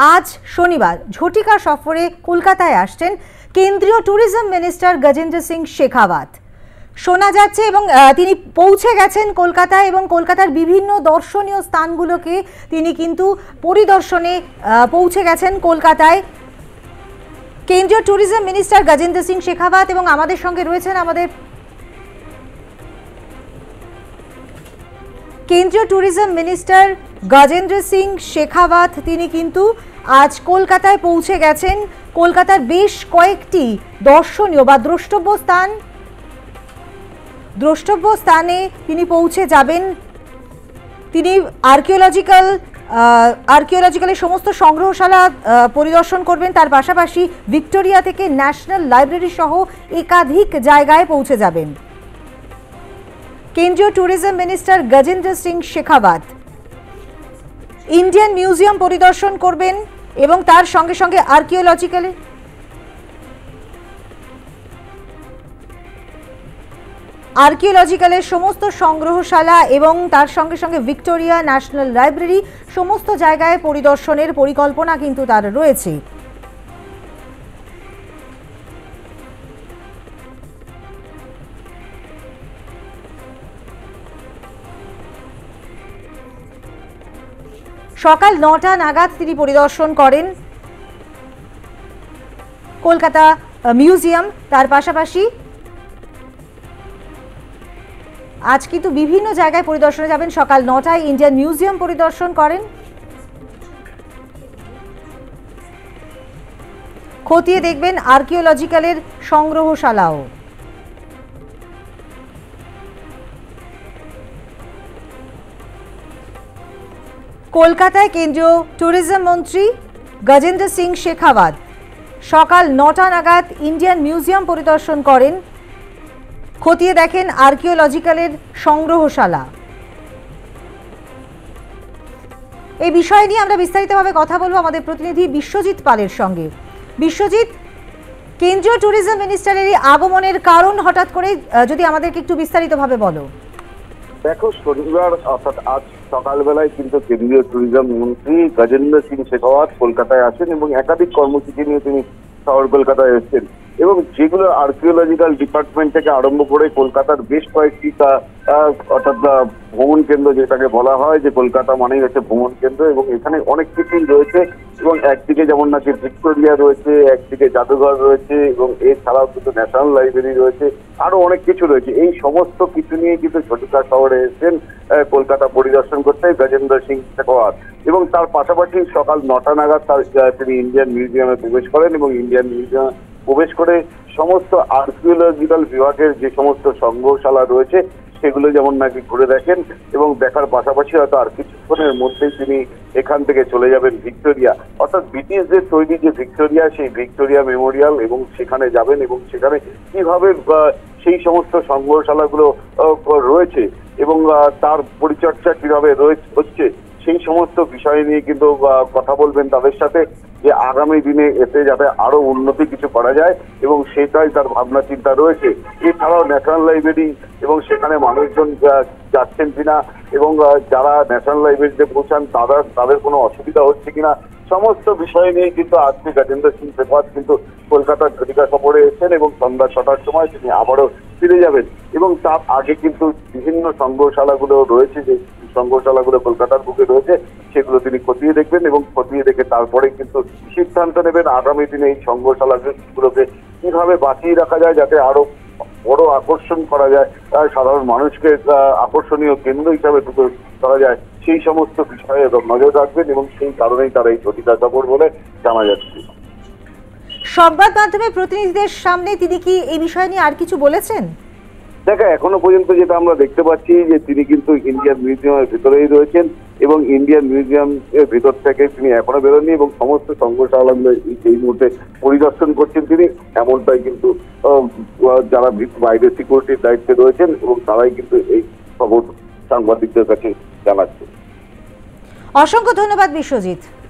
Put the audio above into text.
আজ শনিবার ঝটিকা সফরে কলকাতায় আসছেন কেন্দ্রীয় ট্যুরিজম মিনিস্টার গজেন্দ্র সিং শেখাওয়াত। শোনা যাচ্ছে এবং তিনি পৌঁছে গেছেন কলকাতায় এবং কলকাতার বিভিন্ন দর্শনীয় স্থানগুলোকে তিনি কিন্তু পরিদর্শনে পৌঁছে গেছেন কলকাতায়। কেন্দ্রীয় ট্যুরিজম মিনিস্টার গজেন্দ্র সিং শেখাওয়াত এবং আমাদের সঙ্গে রয়েছেন আমাদের কেন্দ্রীয় ট্যুরিজম মিনিস্টার গজেন্দ্র সিং শেখাওয়াত। তিনি কিন্তু আজ কলকাতায় পৌঁছে গেছেন। কলকাতার বেশ কয়েকটি দর্শনীয় বা দ্রষ্টব্য স্থানে তিনি পৌঁছে যাবেন। তিনি আর্কিওলজিক্যালের সমস্ত সংগ্রহশালা পরিদর্শন করবেন। তার পাশাপাশি ভিক্টোরিয়া থেকে ন্যাশনাল লাইব্রেরি সহ একাধিক জায়গায় পৌঁছে যাবেন। কেন্দ্রীয় tourism minister Gajendra Singh Shekhawat Indian museum পরিদর্শন করবেন এবং তার সঙ্গে সঙ্গে আর্কিওলজিক্যালের সমস্ত সংগ্রহশালা এবং তার সঙ্গে সঙ্গে ভিক্টোরিয়া ন্যাশনাল লাইব্রেরি সমস্ত জায়গায় পরিদর্শনের পরিকল্পনা কিন্তু তার রয়েছে। সকাল ৯টা নাগাদ তিনি পরিদর্শন করেন কলকাতা মিউজিয়াম। তার পাশাপাশি আজ কিন্তু বিভিন্ন জায়গায় পরিদর্শনে যাবেন। সকাল ৯টায় ইন্ডিয়ান মিউজিয়াম পরিদর্শন করেন, খতিয়ে দেখবেন আর্কিওলজিক্যালের সংগ্রহশালাও। কলকাতায় কেন্দ্রীয় ট্যুরিজম মন্ত্রী গজেন্দ্র সিং শেখাওয়াত সকাল ৯টা নাগাদ ইন্ডিয়ান মিউজিয়াম পরিদর্শন করেন, খতিয়ে দেখেন আর্কিওলজিক্যালের সংগ্রহশালা। এই বিষয় নিয়ে আমরা বিস্তারিতভাবে কথা বলবো আমাদের প্রতিনিধি বিশ্বজিৎ পালের সঙ্গে। বিশ্বজিৎ, কেন্দ্রীয় ট্যুরিজম মিনিস্টারের এই আগমনের কারণ হঠাৎ করে যদি আমাদেরকে একটু বিস্তারিতভাবে বলো। দেখো, শনিবার অর্থাৎ আজ সকালবেলায় কিন্তু কেন্দ্রীয় ট্যুরিজম মন্ত্রী গজেন্দ্র সিং শেখাওয়াত কলকাতায় আসেন এবং একাধিক কর্মসূচি নিয়ে তিনি শহর কলকাতায় এসেছেন এবং যেগুলো আর্কিওলজিক্যাল ডিপার্টমেন্ট থেকে আরম্ভ করে কলকাতার বেশ কয়েকটি অর্থাৎ ভ্রমণ কেন্দ্র, যেটাকে বলা হয় যে কলকাতা মানেই হচ্ছে ভ্রমণ কেন্দ্র, এবং এখানে অনেক কিছুই রয়েছে। এবং একদিকে যেমন নাকি ভিক্টোরিয়া রয়েছে, একদিকে জাদুঘর রয়েছে এবং এছাড়াও কিন্তু ন্যাশনাল লাইব্রেরি রয়েছে, আরো অনেক কিছু রয়েছে। এই সমস্ত কিছু নিয়ে কিন্তু ঝটিকা শহরে এসেছেন কলকাতা পরিদর্শন করতে গজেন্দ্র সিং শেখাওয়াত। এবং তার পাশাপাশি সকাল ৯টা নাগাদ তিনি ইন্ডিয়ান মিউজিয়ামে প্রবেশ করেন এবং ইন্ডিয়ান মিউজিয়ামে প্রবেশ করে সমস্ত আর্কিওলজিক্যাল বিভাগের যে সমস্ত সংগ্রহশালা রয়েছে সেগুলো যেমন নাকি ঘুরে দেখেন এবং দেখার পাশাপাশি হয়তো আর কিছুক্ষণের মধ্যেই তিনি এখান থেকে চলে যাবেন ভিক্টোরিয়া, অর্থাৎ ব্রিটিশদের তৈরি যে ভিক্টোরিয়া, সেই ভিক্টোরিয়া মেমোরিয়াল, এবং সেখানে যাবেন এবং সেখানে কিভাবে সেই সমস্ত সংগ্রহশালাগুলো রয়েছে এবং তার পরিচর্যা কিভাবে হচ্ছে সেই সমস্ত বিষয় নিয়ে কিন্তু কথা বলবেন তাদের সাথে, যে আগামী দিনে এতে যাতে আরো উন্নতি কিছু করা যায় এবং সেটাই তার ভাবনা চিন্তা রয়েছে। এছাড়াও ন্যাশনাল লাইব্রেরি এবং সেখানে মানুষজন যাচ্ছেন কিনা এবং যারা ন্যাশনাল লাইব্রেরিতে পৌঁছান তাদের কোনো অসুবিধা হচ্ছে কিনা, সমস্ত বিষয় নিয়ে কিন্তু আজকে গজেন্দ্র সিং শেখাওয়াত কিন্তু কলকাতার ঝটিকা সফরে এসেছেন এবং সন্ধ্যা ৬টার সময় তিনি আবারও ফিরে যাবেন। এবং তার আগে কিন্তু বিভিন্ন সংগ্রহশালাগুলো রয়েছে, যে সংগ্রহশালাগুলো কলকাতার বুকে রয়েছে, সেগুলো তিনি খতিয়ে দেখবেন এবং খতিয়ে দেখে তারপরে কিন্তু সিদ্ধান্ত নেবেন আগামী দিনে এই সংগ্রহশালাগুলোকে কিভাবে বাঁচিয়ে রাখা যায়, যাতে আরো বড় আকর্ষণ করা যায়, সাধারণ মানুষকে আকর্ষণীয় কেন্দ্র হিসাবে তুলে ধরা যায়, সেই সমস্ত বিষয়ে নজর রাখবেন এবং সেই কারণেই তারা এই ঝটিকা সফর বলে জানা যাচ্ছে। সংবাদ মাধ্যমের প্রতিনিধিদের সামনে তিনি কি এই বিষয় নিয়ে আর কিছু বলেছেন? দেখো, এখনো পর্যন্ত যেটা আমরা দেখতে পাচ্ছি যে তিনি কিন্তু ইন্ডিয়ান মিউজিয়ামের ভিতরেই রয়েছেন এবং ইন্ডিয়ান মিউজিয়াম এর ভিতর থেকে তিনি এখনো বেরোননি এবং সমস্ত সংগ্রহশালাগুলো এই মুহূর্তে পরিদর্শন করছেন তিনি, এমনটাই কিন্তু যারা বাইরে সিকিউরিটির দায়িত্বে রয়েছেন এবং তারাই কিন্তু এই খবর সাংবাদিকদের কাছে জানাচ্ছে। অসংখ্য ধন্যবাদ বিশ্বজিৎ।